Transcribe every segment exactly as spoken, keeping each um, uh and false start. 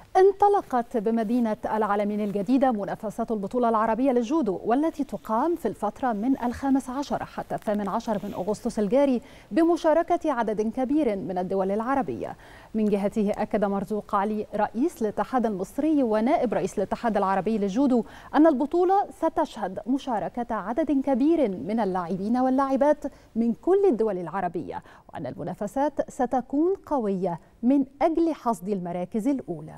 انطلقت بمدينة العالمين الجديدة منافسات البطولة العربية للجودو، والتي تقام في الفترة من الخامس عشر حتى الثامن عشر من أغسطس الجاري بمشاركة عدد كبير من الدول العربية. من جهته أكد مرزوق علي رئيس الاتحاد المصري ونائب رئيس الاتحاد العربي للجودو أن البطولة ستشهد مشاركة عدد كبير من اللاعبين واللاعبات من كل الدول العربية، وأن المنافسات ستكون قوية من أجل حصد المراكز الأولى.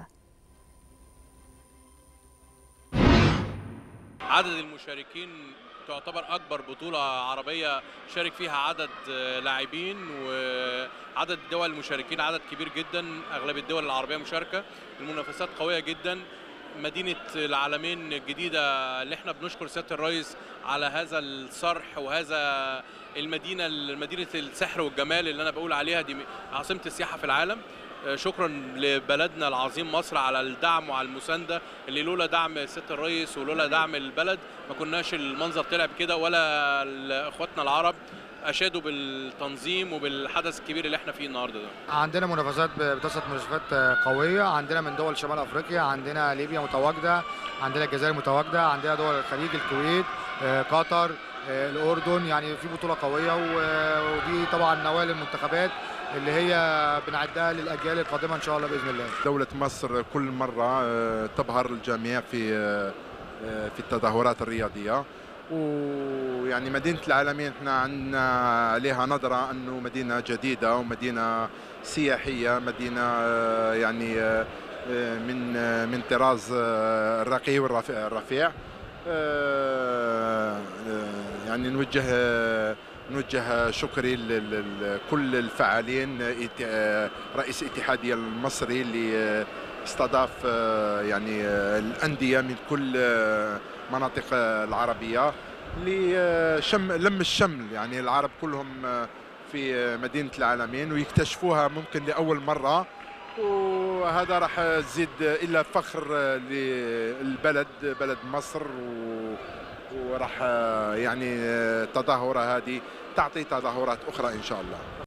عدد المشاركين تعتبر أكبر بطولة عربية شارك فيها عدد لاعبين، وعدد الدول المشاركين عدد كبير جدا، أغلب الدول العربية مشاركة. المنافسات قوية جدا. مدينة العالمين الجديدة اللي احنا بنشكر سيادة الرئيس على هذا الصرح وهذا المدينة مدينة السحر والجمال اللي أنا بقول عليها دي عاصمة السياحة في العالم. شكرا لبلدنا العظيم مصر على الدعم وعلى المسانده اللي لولا دعم سياده الرئيس ولولا دعم البلد ما كناش المنظر طلع بكده، ولا اخواتنا العرب اشادوا بالتنظيم وبالحدث الكبير اللي احنا فيه النهارده ده. عندنا منافسات بتصل منافسات قويه، عندنا من دول شمال افريقيا، عندنا ليبيا متواجده، عندنا الجزائر متواجده، عندنا دول الخليج، الكويت، قطر، الاردن. يعني في بطوله قويه، ودي طبعا نوال المنتخبات اللي هي بنعدها للاجيال القادمه ان شاء الله باذن الله. دوله مصر كل مره تبهر الجميع في في التظاهرات الرياضيه، ويعني مدينه العالمين احنا عندنا عليها نظره انه مدينه جديده ومدينه سياحيه، مدينه يعني من من طراز الرقي والرفيع. يعني نوجه نوجه شكري لكل الفعالين، رئيس الاتحادية المصري اللي استضاف يعني الأندية من كل مناطق العربية لشم لم الشمل، يعني العرب كلهم في مدينة العالمين ويكتشفوها ممكن لأول مرة، وهذا راح تزيد إلا فخر للبلد بلد مصر، وراح يعني التظاهرة هذه تعطي تظاهرات أخرى إن شاء الله.